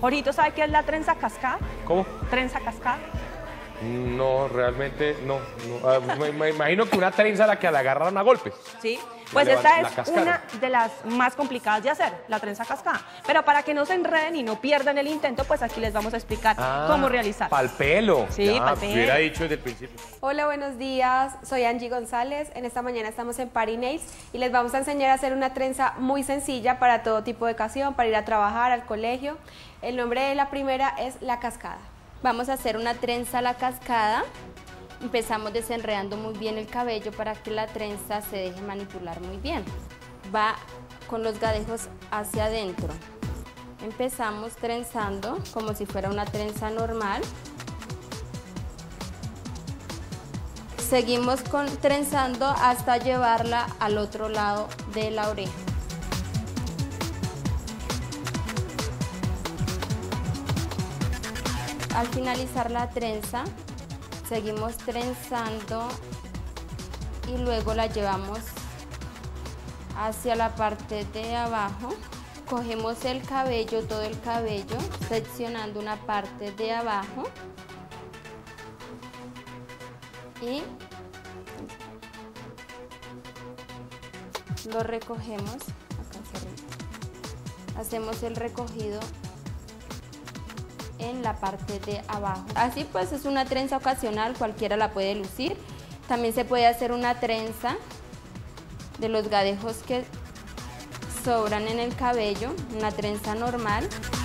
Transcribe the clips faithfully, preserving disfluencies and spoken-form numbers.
Jorito, ¿sabe qué es la trenza cascada? ¿Cómo? ¿Trenza cascada? No, realmente no. no. Ah, me, me imagino que una trenza a la que le agarraron a golpes. Sí, pues La esta la es cascada. una de las más complicadas de hacer, la trenza cascada. Pero para que no se enreden y no pierdan el intento, pues aquí les vamos a explicar Ah, cómo realizar. Pal pelo. Sí, ya, pal pelo. Hubiera dicho desde el principio. Hola, buenos días. Soy Angie González. En esta mañana estamos en Party Nails y les vamos a enseñar a hacer una trenza muy sencilla para todo tipo de ocasión, para ir a trabajar, al colegio. El nombre de la primera es la cascada. Vamos a hacer una trenza a la cascada. Empezamos desenredando muy bien el cabello para que la trenza se deje manipular muy bien. Va con los gadejos hacia adentro. Empezamos trenzando como si fuera una trenza normal. Seguimos con, trenzando hasta llevarla al otro lado de la oreja. Al finalizar la trenza, seguimos trenzando y luego la llevamos hacia la parte de abajo. Cogemos el cabello, todo el cabello, seccionando una parte de abajo y lo recogemos. Acá hacia arriba. Hacemos el recogido en la parte de abajo. Así pues es una trenza ocasional, cualquiera la puede lucir. También se puede hacer una trenza de los gadejos que sobran en el cabello, una trenza normal.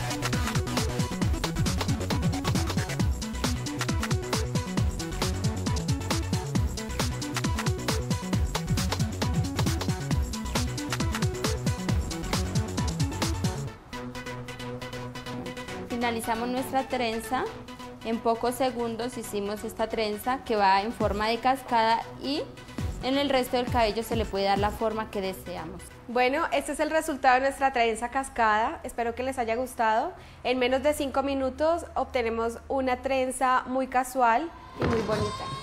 Finalizamos nuestra trenza. En pocos segundos hicimos esta trenza que va en forma de cascada y en el resto del cabello se le puede dar la forma que deseamos. Bueno, este es el resultado de nuestra trenza cascada. Espero que les haya gustado. En menos de cinco minutos obtenemos una trenza muy casual y muy bonita.